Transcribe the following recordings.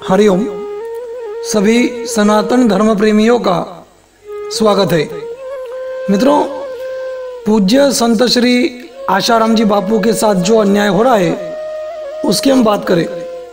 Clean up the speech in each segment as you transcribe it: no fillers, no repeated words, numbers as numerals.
हरिओम। सभी सनातन धर्म प्रेमियों का स्वागत है। मित्रों, पूज्य संत श्री आशाराम जी बापू के साथ जो अन्याय हो रहा है उसकी हम बात करें।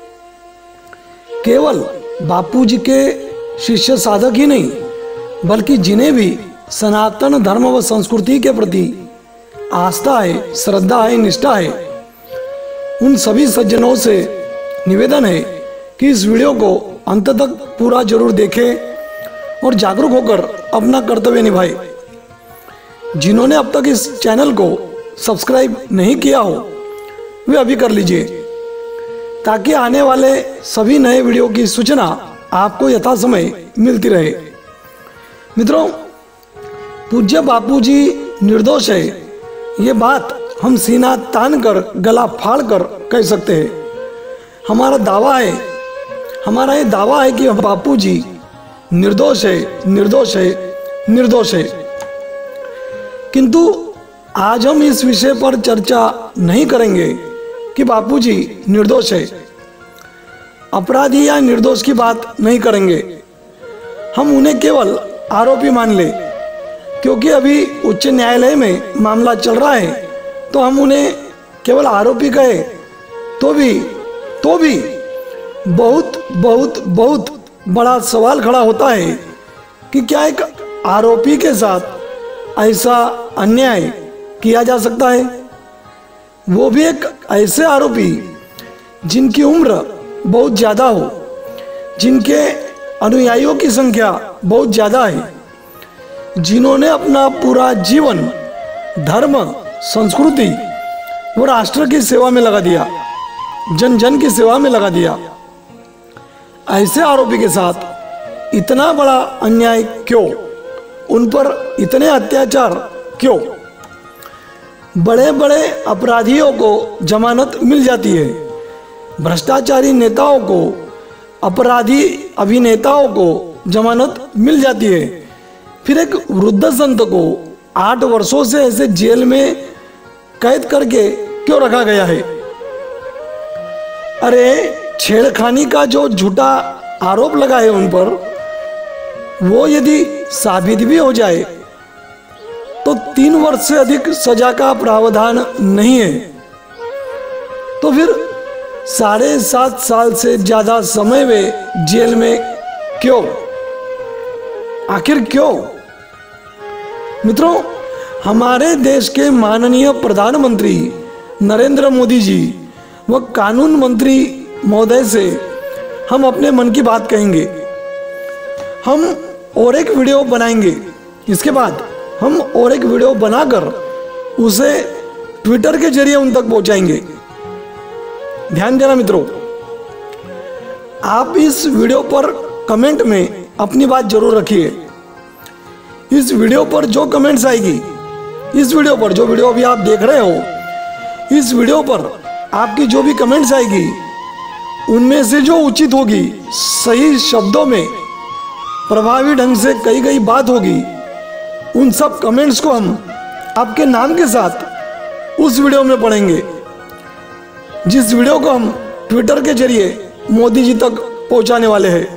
केवल बापू जी के शिष्य साधक ही नहीं, बल्कि जिन्हें भी सनातन धर्म व संस्कृति के प्रति आस्था है, श्रद्धा है, निष्ठा है, उन सभी सज्जनों से निवेदन है कि इस वीडियो को अंत तक पूरा जरूर देखें और जागरूक होकर अपना कर्तव्य निभाएं। जिन्होंने अब तक इस चैनल को सब्सक्राइब नहीं किया हो वे अभी कर लीजिए, ताकि आने वाले सभी नए वीडियो की सूचना आपको यथासमय मिलती रहे। मित्रों, पूज्य बापू जी निर्दोष है, ये बात हम सीना तान कर, गला फाड़ कर कह सकते हैं। हमारा ये दावा है कि बापू जी निर्दोष है, निर्दोष है, निर्दोष है। किंतु आज हम इस विषय पर चर्चा नहीं करेंगे कि बापू जी निर्दोष है, अपराधी या निर्दोष की बात नहीं करेंगे। हम उन्हें केवल आरोपी मान ले, क्योंकि अभी उच्च न्यायालय में मामला चल रहा है, तो हम उन्हें केवल आरोपी कहे तो भी बहुत बड़ा सवाल खड़ा होता है कि क्या एक आरोपी के साथ ऐसा अन्याय किया जा सकता है, वो भी एक ऐसे आरोपी जिनकी उम्र बहुत ज़्यादा हो, जिनके अनुयायियों की संख्या बहुत ज़्यादा है, जिन्होंने अपना पूरा जीवन धर्म, संस्कृति व राष्ट्र की सेवा में लगा दिया, जन जन की सेवा में लगा दिया। ऐसे आरोपी के साथ इतना बड़ा अन्याय क्यों? उन पर इतने अत्याचार क्यों? बड़े बड़े अपराधियों को जमानत मिल जाती है, भ्रष्टाचारी नेताओं को, अपराधी अभिनेताओं को जमानत मिल जाती है, फिर एक वृद्ध संत को 8 वर्षों से ऐसे जेल में कैद करके क्यों रखा गया है? अरे, छेड़खानी का जो झूठा आरोप लगा है उन पर, वो यदि साबित भी हो जाए तो 3 वर्ष से अधिक सजा का प्रावधान नहीं है, तो फिर 7.5 साल से ज्यादा समय वे जेल में क्यों? आखिर क्यों? मित्रों, हमारे देश के माननीय प्रधानमंत्री नरेंद्र मोदी जी व कानून मंत्री महोदय से हम अपने मन की बात कहेंगे। हम और एक वीडियो बनाएंगे, इसके बाद हम और एक वीडियो बनाकर उसे ट्विटर के जरिए उन तक पहुंचाएंगे। ध्यान देना मित्रों, आप इस वीडियो पर कमेंट में अपनी बात जरूर रखिए। इस वीडियो पर जो कमेंट्स आएगी, इस वीडियो पर जो वीडियो अभी आप देख रहे हो, इस वीडियो पर आपकी जो भी कमेंट्स आएगी, उनमें से जो उचित होगी, सही शब्दों में प्रभावी ढंग से कही गई बात होगी, उन सब कमेंट्स को हम आपके नाम के साथ उस वीडियो में पढ़ेंगे, जिस वीडियो को हम ट्विटर के जरिए मोदी जी तक पहुंचाने वाले हैं।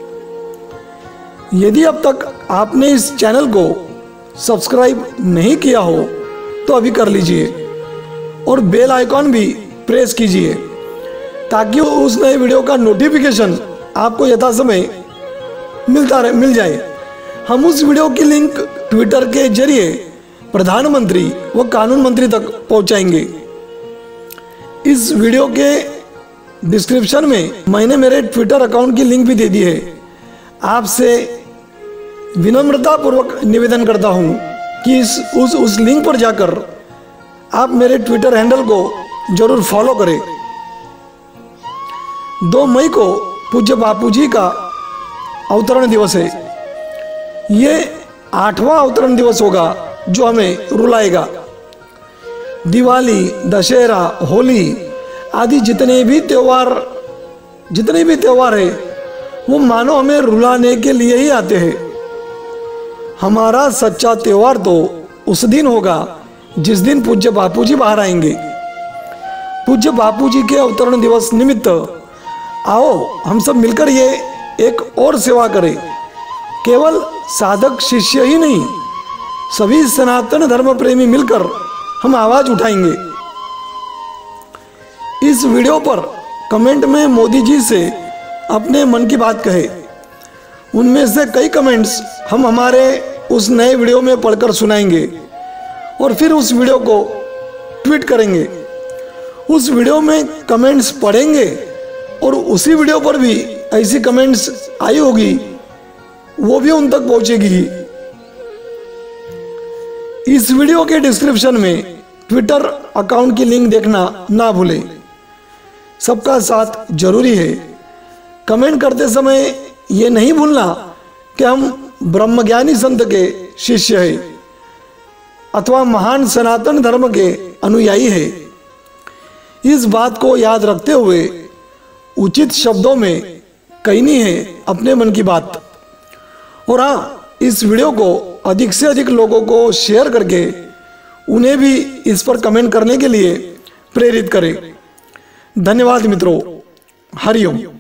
यदि अब तक आपने इस चैनल को सब्सक्राइब नहीं किया हो तो अभी कर लीजिए और बेल आइकॉन भी प्रेस कीजिए, ताकि उस नए वीडियो का नोटिफिकेशन आपको यथासमय मिल जाए। हम उस वीडियो की लिंक ट्विटर के जरिए प्रधानमंत्री व कानून मंत्री तक पहुंचाएंगे। इस वीडियो के डिस्क्रिप्शन में मैंने मेरे ट्विटर अकाउंट की लिंक भी दे दी है। आपसे विनम्रता पूर्वक निवेदन करता हूं कि उस लिंक पर जाकर आप मेरे ट्विटर हैंडल को जरूर फॉलो करें। 2 मई को पूज्य बापू जी का अवतरण दिवस है। ये 8वां अवतरण दिवस होगा जो हमें रुलाएगा। दिवाली, दशहरा, होली आदि जितने भी त्योहार है, वो मानो हमें रुलाने के लिए ही आते हैं। हमारा सच्चा त्योहार तो उस दिन होगा जिस दिन पूज्य बापू जी बाहर आएंगे। पूज्य बापू जी के अवतरण दिवस निमित्त आओ हम सब मिलकर ये एक और सेवा करें। केवल साधक शिष्य ही नहीं, सभी सनातन धर्म प्रेमी मिलकर हम आवाज उठाएंगे। इस वीडियो पर कमेंट में मोदी जी से अपने मन की बात कहे। उनमें से कई कमेंट्स हम हमारे उस नए वीडियो में पढ़कर सुनाएंगे और फिर उस वीडियो को ट्वीट करेंगे। उस वीडियो में कमेंट्स पढ़ेंगे और उसी वीडियो पर भी ऐसी कमेंट्स आई होगी वो भी उन तक पहुंचेगी। इस वीडियो के डिस्क्रिप्शन में ट्विटर अकाउंट की लिंक देखना ना भूलें। सबका साथ जरूरी है। कमेंट करते समय ये नहीं भूलना कि हम ब्रह्मज्ञानी संत के शिष्य हैं अथवा महान सनातन धर्म के अनुयायी हैं। इस बात को याद रखते हुए उचित शब्दों में कहनी है अपने मन की बात। और हाँ, इस वीडियो को अधिक से अधिक लोगों को शेयर करके उन्हें भी इस पर कमेंट करने के लिए प्रेरित करें। धन्यवाद मित्रों। हरिओम।